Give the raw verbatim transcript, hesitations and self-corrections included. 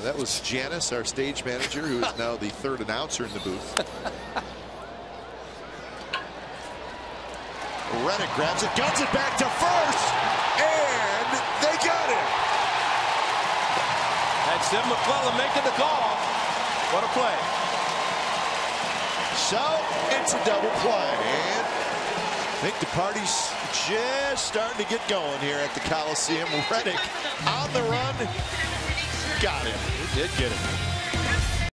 that was Janice, our stage manager, who is now the third announcer in the booth. Reddick grabs it, guns it back to first, and they got it. And Sim McClellan making the call. What a play. So it's a double play. And I think the party's just starting to get going here at the Coliseum. Reddick on the run. Got him. He did get him.